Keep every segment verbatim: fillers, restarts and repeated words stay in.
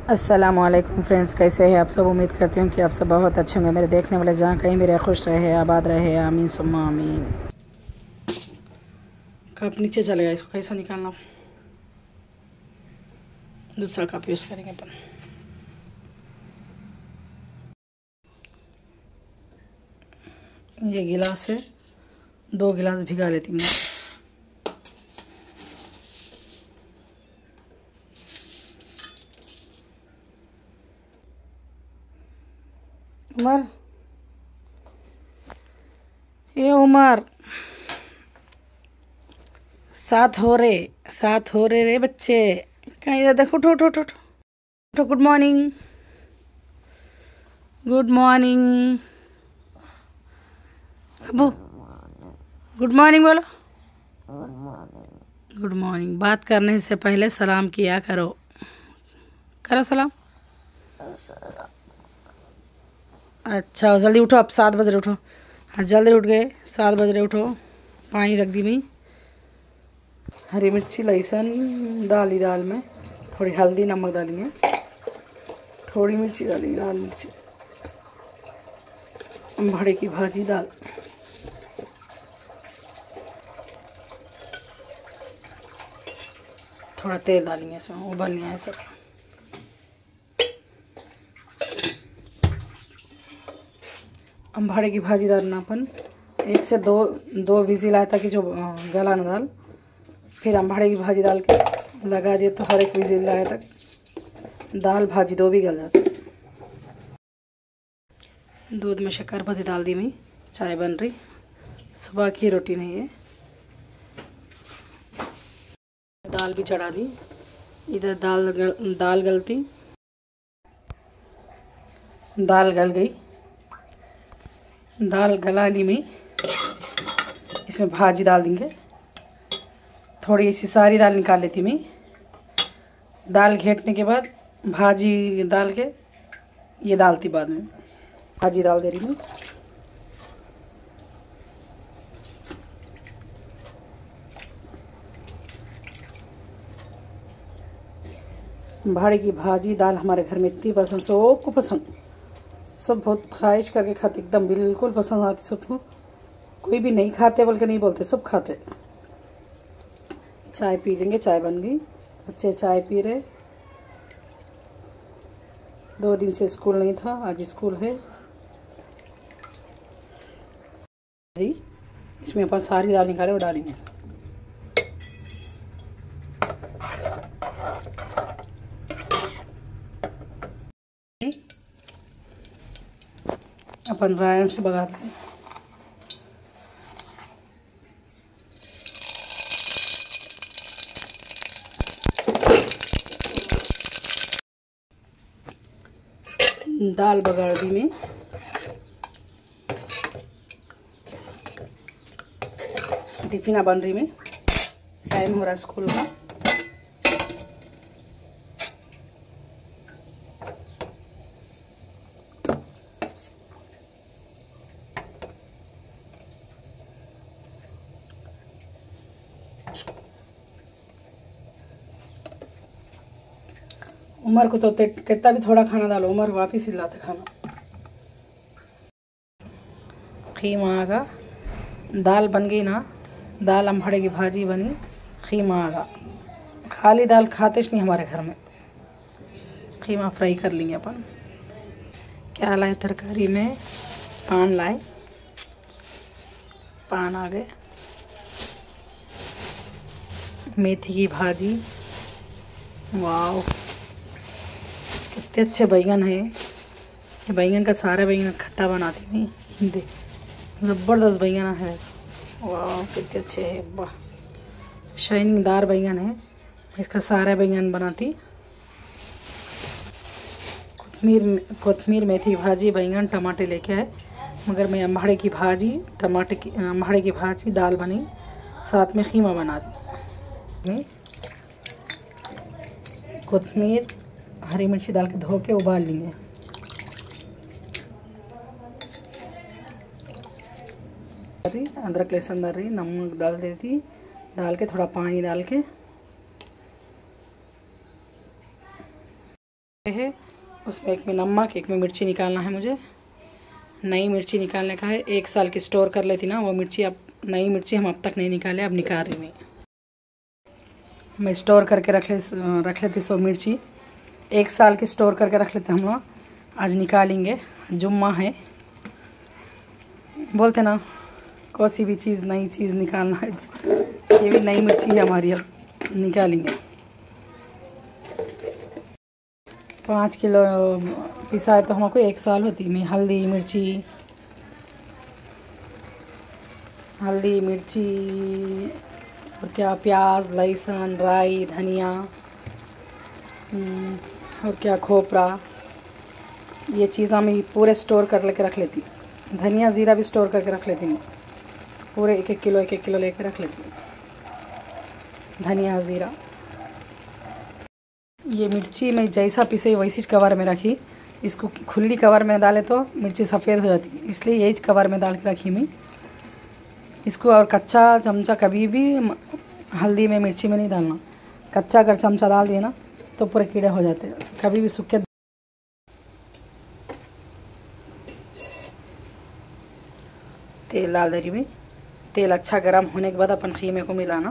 अस्सलामुअलैकुम फ्रेंड्स, कैसे हैं आप सब। उम्मीद करती हूँ कि आप सब बहुत अच्छे होंगे। मेरे देखने वाले जहाँ कहीं भी रहे खुश रहे, आबाद रहे, आमीन सुम्मा आमीन। कप नीचे चलेगा, इसको कैसा निकालना। दूसरा कप यूज़ करेंगे अपन। ये गिलास से दो गिलास भिगा लेती हूँ। उमर, ये उमर, साथ हो रे साथ हो रे रे बच्चे, कहीं इधर देखो। उठो उठो उठो उठो। Good morning, good morning Abu, good morning बोलो। Good morning. बात करने से पहले सलाम किया करो। करो सलाम। अच्छा, जल्दी उठो, अब सात बज रहे उठो। हाँ जल्दी उठ गए, सात बज रहे उठो। पानी रख दी मैं। हरी मिर्ची लहसुन डाली, दाल में थोड़ी हल्दी नमक डालेंगे, थोड़ी मिर्ची डालेंगे, लाल मिर्ची, भाड़े की भाजी दाल, थोड़ा तेल डालेंगे इसमें, उबल लिया है सब। अम्बाड़े की भाजी डालना अपन एक से दो दो विजिल आए ताकि जो गला न दाल। फिर अम्बाड़े की भाजी डाल के लगा दिए तो हर एक विजिल आए तक दाल भाजी दो भी गल जाती। दूध में शक्कर पत्ती डाल दी मैं। चाय बन रही, सुबह की रोटी नहीं है। दाल भी चढ़ा दी। इधर दाल गल, दाल गलती, दाल गल गई। दाल गला ली मैं, इसमें भाजी डाल देंगे। थोड़ी सी सारी दाल निकाल लेती मैं। दाल घेटने के बाद भाजी डाल के ये डालती बाद में। भाजी डाल दे रही हूँ। भाड़े की भाजी दाल हमारे घर में इतनी पसंद, सबको पसंद, सब बहुत ख्वाहिश करके खाते, एकदम बिल्कुल पसंद आती सबको। कोई भी नहीं खाते बोल के नहीं बोलते, सब खाते। चाय पी लेंगे, चाय बन गई, बच्चे चाय पी रहे। दो दिन से स्कूल नहीं था, आज स्कूल है। इसमें अपन सारी दाल निकाले और डालेंगे। अपन रायन से बगाते हैं। दाल बगाड़ दी मैं। टिफिना बन रही में, टाइम हो रहा है स्कूल का। उमर को तो कितना भी थोड़ा खाना डालो, उमर वापिस ही लाते खाना। खीमा आगा, दाल बन गई ना। दाल अम्बाड़े की भाजी बनी, खीमा आगा। खाली दाल खाते नहीं हमारे घर में। खीमा फ्राई कर लेंगे अपन। क्या लाए तरकारी में, पान लाए, पान आ गए। मेथी की भाजी, वाह कितने अच्छे बैंगन है। ये बैंगन का सारा बैंगन खट्टा बनाती नहीं, ज़बरदस्त बैंगन है। वाह कितने अच्छे है, वाह शाइनिंग दार बैंगन है। इसका सारा बैंगन बनाती। कोथमीर कोथमीर मेथी भाजी, बैंगन टमाटे लेके आए, मगर मैं अम्बाड़े की भाजी, टमाटे की अम्बाड़े की भाजी दाल बनी, साथ में खीमा बना दी। कोथमीर हरी मिर्ची डाल के धो के उबाल लेंगे। अदरक लहसुन डाल रही, नमक डाल देती, डाल के थोड़ा पानी डाल के है उसमें एक में नमक, एक में मिर्ची निकालना है मुझे। नई मिर्ची निकालने का है। एक साल की स्टोर कर लेती ना वो मिर्ची, अब नई मिर्ची हम अब तक नहीं निकाले, अब निकाल रही मैं मैं स्टोर करके रख ले रख लेती सो मिर्ची एक साल की स्टोर करके रख लेते हम लोग। आज निकालेंगे, जुम्मा है, बोलते ना कोई सी भी चीज़ नई चीज़ निकालना है, तो ये भी नई मिर्ची है हमारी, अब निकालेंगे। पाँच किलो पिसा है तो हमको एक साल होती में। हल्दी मिर्ची हल्दी मिर्ची और क्या, प्याज, लहसुन, राई, धनिया और क्या, खोपरा, ये चीज़ें मैं पूरे स्टोर कर लेके रख लेती। धनिया ज़ीरा भी स्टोर करके रख लेती मैं, पूरे एक एक किलो एक एक किलो लेके रख लेती हूँ धनिया ज़ीरा। ये मिर्ची मैं जैसा पीसे वैसी कवर में रखी। इसको खुली कवर में डाले तो मिर्ची सफ़ेद हो जाती है, इसलिए यही कवर में डाल के रखी मैं इसको। और कच्चा चमचा कभी भी हल्दी में मिर्ची में नहीं डालना। कच्चा अगर चमचा डाल दिए ना तो पूरे कीड़े हो जाते हैं। कभी भी सूखे तेल डाल दे रही मैं। तेल अच्छा गर्म होने के बाद अपन खीमे को मिलाना।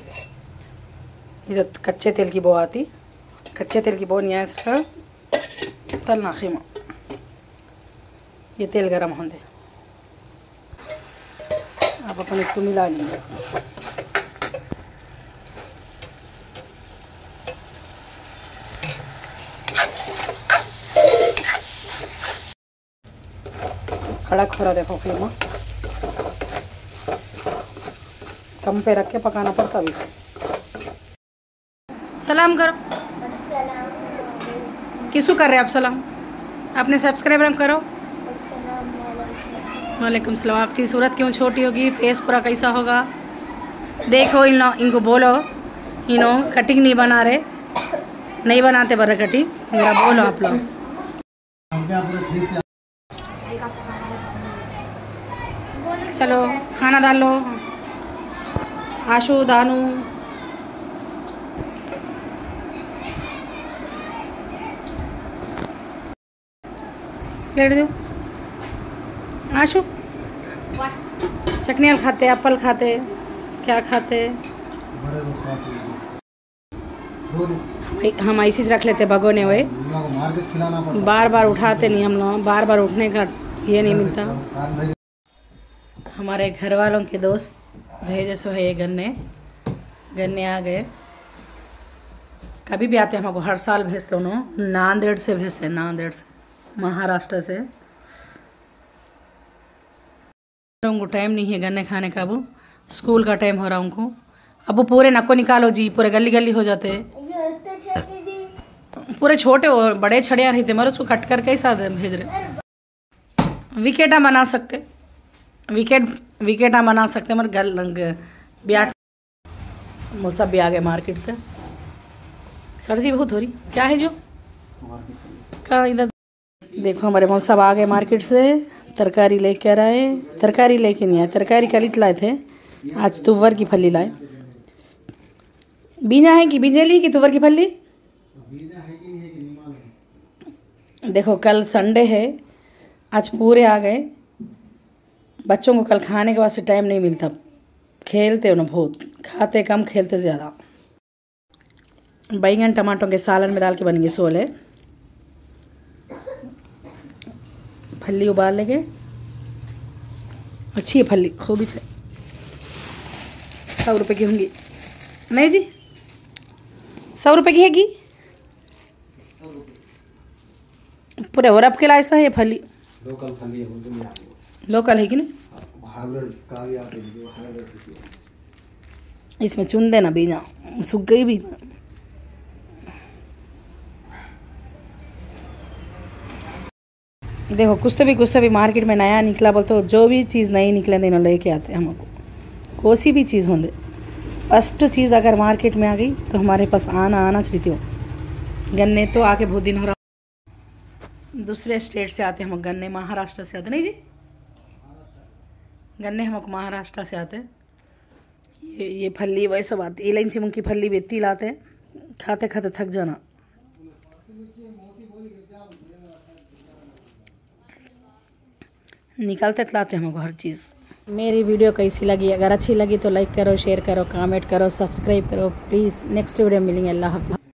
ये तो कच्चे तेल की बो आती, कच्चे तेल की बो नहीं आया इसका तलना खीमा। ये तेल गर्म होने दे, अब अपन इसको मिला लेंगे। कड़क हो रहा देखो खीमा, कम पे रख के पकाना पड़ता भी। सलाम करो। किसको कर रहे हैं आप सलाम? अपने सब्सक्राइबर करो। वालेकुम सलाम। आपकी सूरत क्यों छोटी होगी, फेस पूरा कैसा होगा? देखो इन लो, इनको बोलो इनो कटिंग नहीं बना रहे, नहीं बनाते बर कटिंग, मेरा बोलो आप लोग। चलो खाना डाल लो। आशु, दानू, प्लेट दो। आशु चटनियाँ खाते, एप्पल खाते, क्या खाते? हम ऐसी रख लेते भगोने हुए, बार बार उठाते नहीं हम लोग, बार बार उठने का ये नहीं मिलता। हमारे घर वालों के दोस्त भेजे सो है ये गन्ने गन्ने आ गए। कभी भी आते हैं हमको, हर साल भेजते उन्होंने। नांदेड़ से भेजते हैं, नांदेड़ से, महाराष्ट्र से। उनको टाइम नहीं है गन्ने खाने का, वो स्कूल का टाइम हो रहा उनको। अब वो पूरे नको निकालो जी, पूरे गली गली हो जाते हैं। पूरे छोटे और बड़े छड़ियाँ रहते मगर उसको कट करके ही साथ भेज रहे। विकेटा बना सकते, विकेट विकेटा बना सकते मगर गल ब्याट सब भी आ गए मार्केट से। सर्दी बहुत हो रही, क्या है जो कहाँ इधर देखो। हमारे मौल सब आ गए मार्केट से, तरकारी लेके आ रहे। तरकारी लेके नहीं आए, तरकारी कल लाए थे, आज तुवर की फली लाए। बीजा है कि बीजेली की तुवर की फली? देखो कल संडे है, आज पूरे आ गए। बच्चों को कल खाने के वास्ते टाइम नहीं मिलता, खेलते हो ना बहुत, खाते कम खेलते ज़्यादा। बैंगन टमाटरों के सालन में डाल के बनेंगे सोले। फली उबाल लेंगे, अच्छी है फली, खूब ही। सौ रुपये की होंगी नहीं जी, सौ रुपये की हैगी पूरे। और अब के लाए सो है ये फली, लोकल फली है, लोकल है कि नहीं? इसमें चुन देना बीजा, सूख गई भी। देखो कुछ तो भी कुछ तो भी मार्केट में नया निकला बोल तो जो भी चीज़ नई निकले देना लेके आते हैं हमको। कोई सी भी चीज़ होंगे, फर्स्ट चीज़ अगर मार्केट में आ गई तो हमारे पास आना आना चाहिए हो। गन्ने तो आके बहुत दिन हो रहा, दूसरे स्टेट से आते हैं हम गन्ने, महाराष्ट्र से आते नहीं जी, गन्ने हमको महाराष्ट्र से आते हैं। ये ये फली वही सब आती, इलायची मूंग की फली भी इतनी लाते हैं, खाते खाते थक जाना। निकालते लाते हमको हर चीज़। मेरी वीडियो कैसी लगी, अगर अच्छी लगी तो लाइक करो, शेयर करो, कमेंट करो, सब्सक्राइब करो प्लीज़। नेक्स्ट वीडियो मिलेंगे। अल्लाह हाफ़िज़।